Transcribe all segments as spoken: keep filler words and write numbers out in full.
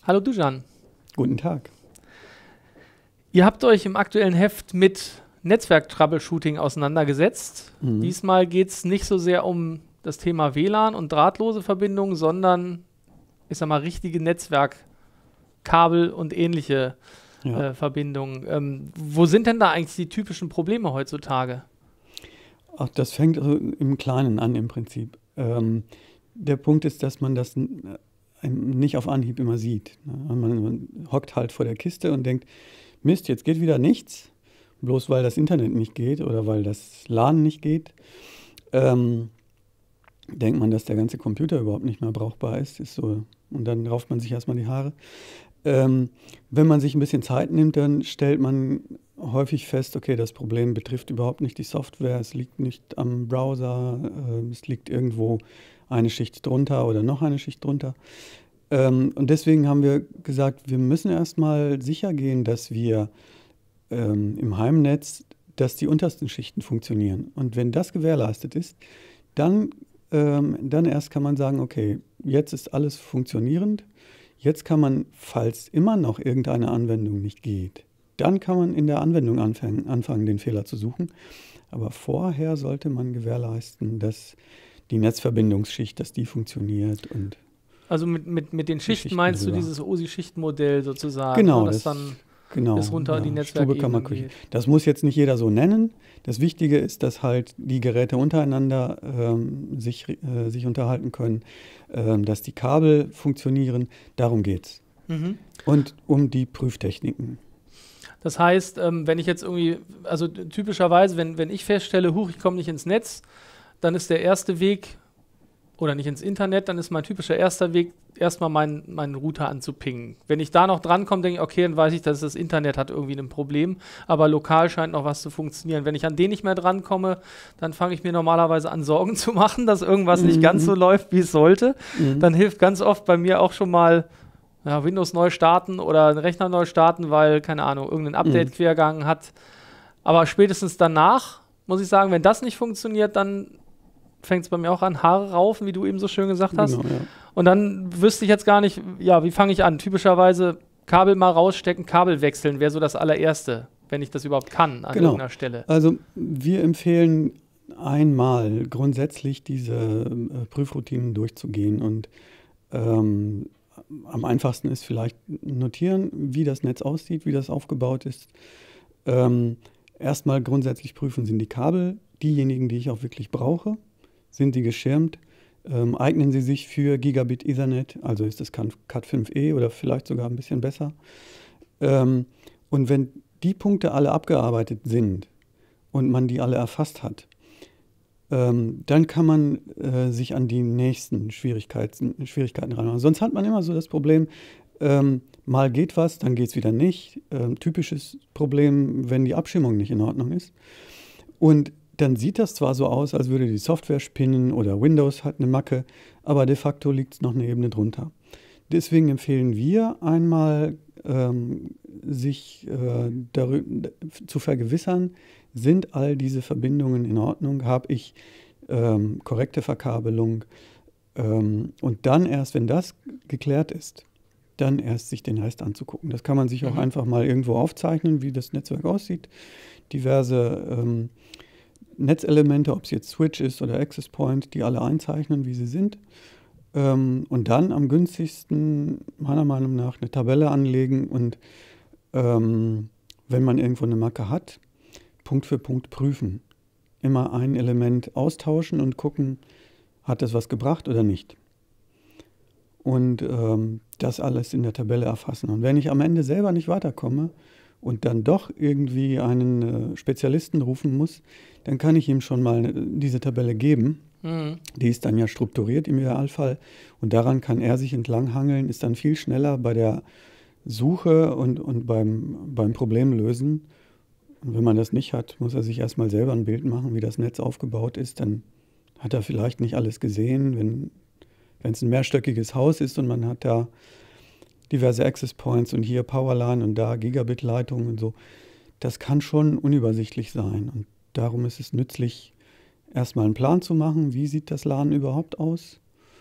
Hallo Dusan. Guten Tag. Ihr habt euch im aktuellen Heft mit Netzwerk-Troubleshooting auseinandergesetzt. Mhm. Diesmal geht es nicht so sehr um das Thema W L A N und drahtlose Verbindungen, sondern, ich sag mal, richtige Netzwerkkabel und ähnliche ja. äh, Verbindungen. Ähm, wo sind denn da eigentlich die typischen Probleme heutzutage? Ach, das fängt also im Kleinen an im Prinzip. Ähm, der Punkt ist, dass man das nicht auf Anhieb immer sieht. Man, man hockt halt vor der Kiste und denkt, Mist, jetzt geht wieder nichts, bloß weil das Internet nicht geht oder weil das L A N nicht geht. Ähm, denkt man, dass der ganze Computer überhaupt nicht mehr brauchbar ist. ist so, und dann rauft man sich erstmal die Haare. Ähm, wenn man sich ein bisschen Zeit nimmt, dann stellt man häufig fest, okay, das Problem betrifft überhaupt nicht die Software, es liegt nicht am Browser, äh, es liegt irgendwo eine Schicht drunter oder noch eine Schicht drunter. Ähm, und deswegen haben wir gesagt, wir müssen erstmal sicher gehen, dass wir ähm, im Heimnetz, dass die untersten Schichten funktionieren. Und wenn das gewährleistet ist, dann, ähm, dann erst kann man sagen, okay, jetzt ist alles funktionierend. Jetzt kann man, falls immer noch irgendeine Anwendung nicht geht, dann kann man in der Anwendung anfangen, anfangen, den Fehler zu suchen. Aber vorher sollte man gewährleisten, dass die Netzverbindungsschicht, dass die funktioniert. Und also mit, mit, mit den Schichten, Schichten meinst drüber. Du dieses O S I-Schichtenmodell sozusagen? Genau, das, das dann genau, bis runter ja, in die Netzwerkebene geht. Das muss jetzt nicht jeder so nennen. Das Wichtige ist, dass halt die Geräte untereinander ähm, sich, äh, sich unterhalten können, ähm, dass die Kabel funktionieren. Darum geht's. Mhm. Und um die Prüftechniken. Das heißt, ähm, wenn ich jetzt irgendwie, also typischerweise, wenn, wenn ich feststelle, huch, ich komme nicht ins Netz, dann ist der erste Weg, oder nicht ins Internet, dann ist mein typischer erster Weg, erstmal meinen, meinen Router anzupingen. Wenn ich da noch drankomme, denke ich, okay, dann weiß ich, dass das Internet hat irgendwie ein Problem, aber lokal scheint noch was zu funktionieren. Wenn ich an den nicht mehr drankomme, dann fange ich mir normalerweise an, Sorgen zu machen, dass irgendwas mhm. nicht ganz so läuft, wie es sollte. Mhm. Dann hilft ganz oft bei mir auch schon mal ja, Windows neu starten oder einen Rechner neu starten, weil, keine Ahnung, irgendein Update mhm. quergegangen hat. Aber spätestens danach, muss ich sagen, wenn das nicht funktioniert, dann fängt es bei mir auch an, Haare raufen, wie du eben so schön gesagt hast. Genau, ja. Und dann wüsste ich jetzt gar nicht, ja, wie fange ich an? Typischerweise Kabel mal rausstecken, Kabel wechseln wäre so das allererste, wenn ich das überhaupt kann an genau. irgendeiner Stelle. Also wir empfehlen einmal grundsätzlich diese äh, Prüfroutinen durchzugehen und ähm, am einfachsten ist vielleicht notieren, wie das Netz aussieht, wie das aufgebaut ist. Ähm, erstmal grundsätzlich prüfen, sind die Kabel diejenigen, die ich auch wirklich brauche. Sind die geschirmt? Ähm, eignen sie sich für Gigabit Ethernet? Also ist das Cat fünf E oder vielleicht sogar ein bisschen besser. Ähm, und wenn die Punkte alle abgearbeitet sind und man die alle erfasst hat, ähm, dann kann man äh, sich an die nächsten Schwierigkeiten, Schwierigkeiten ranmachen. Sonst hat man immer so das Problem, ähm, mal geht was, dann geht es wieder nicht. Ähm, typisches Problem, wenn die Abschirmung nicht in Ordnung ist. Und dann sieht das zwar so aus, als würde die Software spinnen oder Windows hat eine Macke, aber de facto liegt es noch eine Ebene drunter. Deswegen empfehlen wir einmal, ähm, sich äh, darüber, zu vergewissern, sind all diese Verbindungen in Ordnung, habe ich ähm, korrekte Verkabelung ähm, und dann erst, wenn das geklärt ist, dann erst sich den Rest anzugucken. Das kann man sich auch mhm. einfach mal irgendwo aufzeichnen, wie das Netzwerk aussieht. Diverse ähm, Netzelemente, ob es jetzt Switch ist oder Access Point, die alle einzeichnen, wie sie sind. Ähm, und dann am günstigsten, meiner Meinung nach, eine Tabelle anlegen und ähm, wenn man irgendwo eine Macke hat, Punkt für Punkt prüfen. Immer ein Element austauschen und gucken, hat das was gebracht oder nicht. Und ähm, das alles in der Tabelle erfassen. Und wenn ich am Ende selber nicht weiterkomme und dann doch irgendwie einen äh, Spezialisten rufen muss, dann kann ich ihm schon mal diese Tabelle geben. Mhm. Die ist dann ja strukturiert im Idealfall. Und daran kann er sich entlanghangeln, ist dann viel schneller bei der Suche und, und beim, beim Problemlösen. Und wenn man das nicht hat, muss er sich erstmal selber ein Bild machen, wie das Netz aufgebaut ist. Dann hat er vielleicht nicht alles gesehen. Wenn wenn es ein mehrstöckiges Haus ist und man hat da diverse Access Points und hier Powerline und da Gigabit-Leitungen und so, das kann schon unübersichtlich sein. Und darum ist es nützlich, erstmal einen Plan zu machen, wie sieht das L A N überhaupt aus.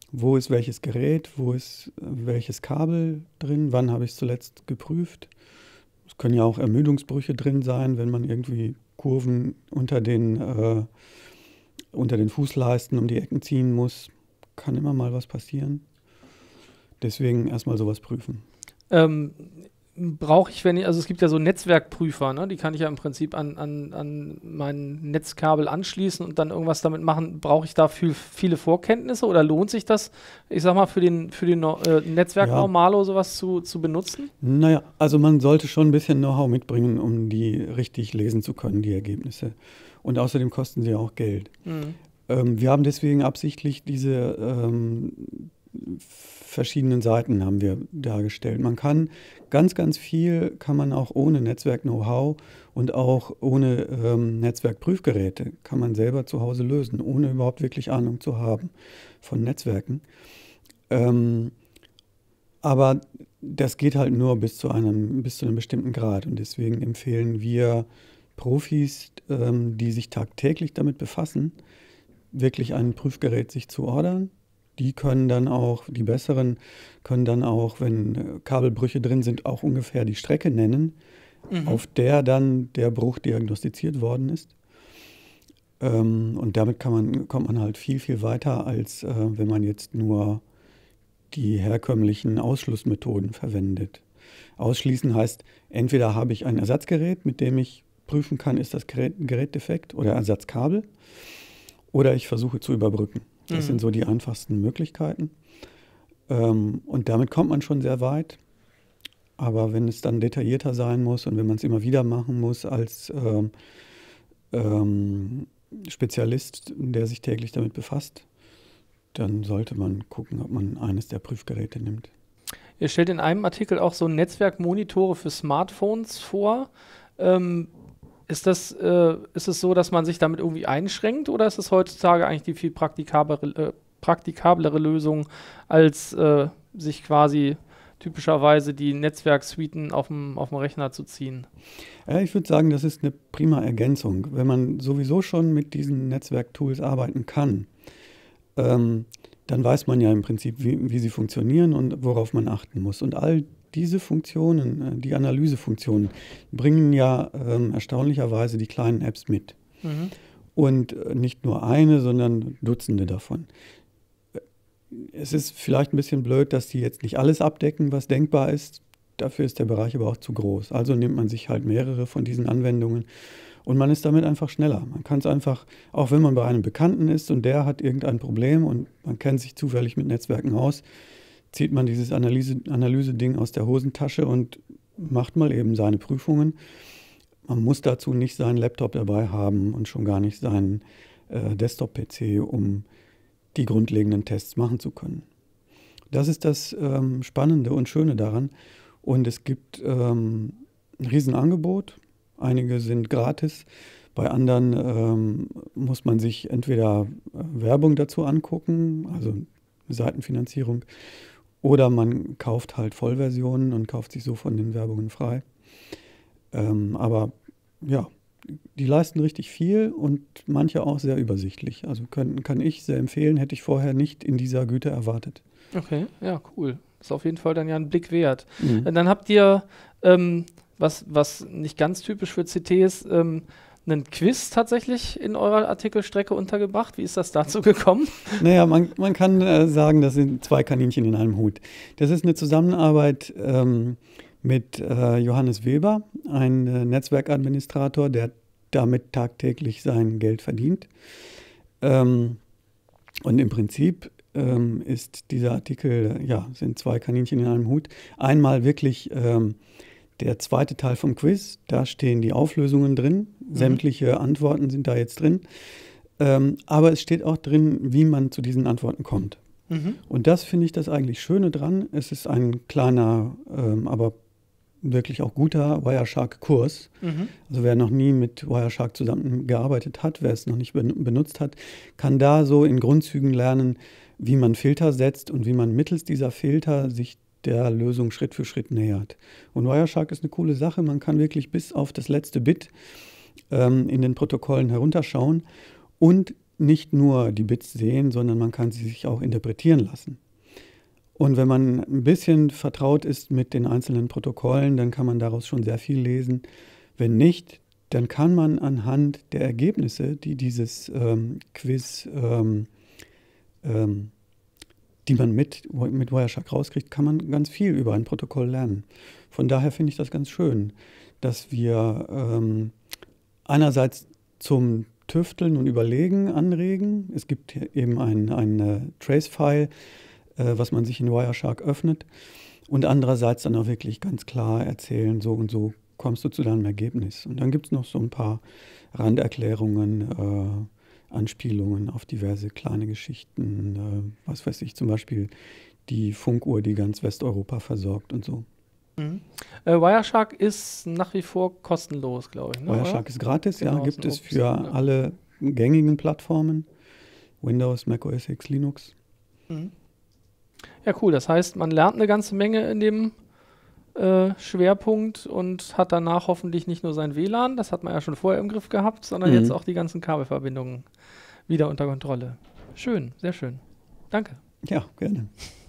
wo ist welches Gerät, wo ist welches Kabel drin, wann habe ich es zuletzt geprüft. Es können ja auch Ermüdungsbrüche drin sein, wenn man irgendwie Kurven unter den, äh, unter den Fußleisten um die Ecken ziehen muss. Kann immer mal was passieren. Deswegen erstmal sowas prüfen. Ähm, brauche ich, wenn ich, also es gibt ja so Netzwerkprüfer, ne? Die kann ich ja im Prinzip an, an, an mein Netzkabel anschließen und dann irgendwas damit machen. Brauche ich dafür viele Vorkenntnisse oder lohnt sich das, ich sag mal, für den, für den äh, Netzwerk-Normalo sowas zu, zu benutzen? Naja, also man sollte schon ein bisschen Know-how mitbringen, um die richtig lesen zu können, die Ergebnisse. Und außerdem kosten sie ja auch Geld. Mhm. Ähm, wir haben deswegen absichtlich diese ähm, verschiedenen Seiten haben wir dargestellt. Man kann ganz, ganz viel, kann man auch ohne Netzwerk-Know-how und auch ohne ähm, Netzwerkprüfgeräte, kann man selber zu Hause lösen, ohne überhaupt wirklich Ahnung zu haben von Netzwerken. Ähm, aber das geht halt nur bis zu einem, bis zu einem bestimmten Grad. Und deswegen empfehlen wir Profis, ähm, die sich tagtäglich damit befassen, wirklich ein Prüfgerät sich zu ordern. Die können dann auch, die besseren können dann auch, wenn Kabelbrüche drin sind, auch ungefähr die Strecke nennen, mhm. auf der dann der Bruch diagnostiziert worden ist. Ähm, und damit kann man, kommt man halt viel, viel weiter, als äh, wenn man jetzt nur die herkömmlichen Ausschlussmethoden verwendet. Ausschließen heißt, entweder habe ich ein Ersatzgerät, mit dem ich prüfen kann, ist das Gerät, Gerät defekt oder Ersatzkabel, oder ich versuche zu überbrücken. Das mhm. sind so die einfachsten Möglichkeiten. Ähm, und damit kommt man schon sehr weit. Aber wenn es dann detaillierter sein muss und wenn man es immer wieder machen muss als ähm, ähm, Spezialist, der sich täglich damit befasst, dann sollte man gucken, ob man eines der Prüfgeräte nimmt. Ihr stellt in einem Artikel auch so Netzwerkmonitore für Smartphones vor. Ähm, Ist das, äh, ist es so, dass man sich damit irgendwie einschränkt oder ist es heutzutage eigentlich die viel praktikablere, äh, praktikablere Lösung, als äh, sich quasi typischerweise die Netzwerksuiten auf dem, auf dem Rechner zu ziehen? Ja, ich würde sagen, das ist eine prima Ergänzung. Wenn man sowieso schon mit diesen Netzwerktools arbeiten kann, ähm, dann weiß man ja im Prinzip, wie, wie sie funktionieren und worauf man achten muss. Und all diese Funktionen, die Analysefunktionen, bringen ja ähm, erstaunlicherweise die kleinen Apps mit. Mhm. Und äh, nicht nur eine, sondern Dutzende davon. Es ist vielleicht ein bisschen blöd, dass die jetzt nicht alles abdecken, was denkbar ist. Dafür ist der Bereich aber auch zu groß. Also nimmt man sich halt mehrere von diesen Anwendungen und man ist damit einfach schneller. Man kann es einfach, auch wenn man bei einem Bekannten ist und der hat irgendein Problem und man kennt sich zufällig mit Netzwerken aus, zieht man dieses Analyse, Analyse-Ding aus der Hosentasche und macht mal eben seine Prüfungen. Man muss dazu nicht seinen Laptop dabei haben und schon gar nicht seinen äh, Desktop-P C, um die grundlegenden Tests machen zu können. Das ist das ähm, Spannende und Schöne daran. Und es gibt ähm, ein Riesenangebot. Einige sind gratis. Bei anderen ähm, muss man sich entweder äh, Werbung dazu angucken, also Seitenfinanzierung, oder man kauft halt Vollversionen und kauft sich so von den Werbungen frei. Ähm, aber ja, die leisten richtig viel und manche auch sehr übersichtlich. Also können, kann ich sehr empfehlen, hätte ich vorher nicht in dieser Güte erwartet. Okay, ja, cool. Ist auf jeden Fall dann ja ein Blick wert. Mhm. Dann habt ihr, ähm, was, was nicht ganz typisch für C T ist, ähm, einen Quiz tatsächlich in eurer Artikelstrecke untergebracht. Wie ist das dazu gekommen? Naja, man, man kann äh, sagen, das sind zwei Kaninchen in einem Hut. Das ist eine Zusammenarbeit ähm, mit äh, Johannes Weber, ein äh, Netzwerkadministrator, der damit tagtäglich sein Geld verdient. Ähm, und im Prinzip ähm, ist dieser Artikel, ja, sind zwei Kaninchen in einem Hut. Einmal wirklich ähm, der zweite Teil vom Quiz, da stehen die Auflösungen drin, mhm. sämtliche Antworten sind da jetzt drin. Ähm, aber es steht auch drin, wie man zu diesen Antworten kommt. Mhm. Und das finde ich das eigentlich Schöne dran. Es ist ein kleiner, ähm, aber wirklich auch guter Wireshark-Kurs. Mhm. Also wer noch nie mit Wireshark zusammengearbeitet hat, wer es noch nicht ben- benutzt hat, kann da so in Grundzügen lernen, wie man Filter setzt und wie man mittels dieser Filter sich der Lösung Schritt für Schritt nähert. Und Wireshark ist eine coole Sache. Man kann wirklich bis auf das letzte Bit ähm, in den Protokollen herunterschauen. Und nicht nur die Bits sehen, sondern man kann sie sich auch interpretieren lassen. Und wenn man ein bisschen vertraut ist mit den einzelnen Protokollen, dann kann man daraus schon sehr viel lesen. Wenn nicht, dann kann man anhand der Ergebnisse, die dieses ähm, Quiz, ähm, ähm, die man mit, mit Wireshark rauskriegt, kann man ganz viel über ein Protokoll lernen. Von daher finde ich das ganz schön, dass wir ähm, einerseits zum Tüfteln und Überlegen anregen. Es gibt eben ein, ein äh, Trace-File, äh, was man sich in Wireshark öffnet, und andererseits dann auch wirklich ganz klar erzählen, so und so kommst du zu deinem Ergebnis. Und dann gibt es noch so ein paar Randerklärungen, äh, Anspielungen auf diverse kleine Geschichten, äh, was weiß ich, zum Beispiel die Funkuhr, die ganz Westeuropa versorgt und so. Mhm. Äh, Wireshark ist nach wie vor kostenlos, glaube ich. Ne, Wireshark oder? ist gratis, Genau, ja, gibt ist ein es Open für Source, ja. alle gängigen Plattformen, Windows, Mac O S X, Linux. Mhm. Ja, cool. Das heißt, man lernt eine ganze Menge in dem äh, Schwerpunkt und hat danach hoffentlich nicht nur sein W L A N, das hat man ja schon vorher im Griff gehabt, sondern Mhm. jetzt auch die ganzen Kabelverbindungen wieder unter Kontrolle. Schön, sehr schön. Danke. Ja, gerne.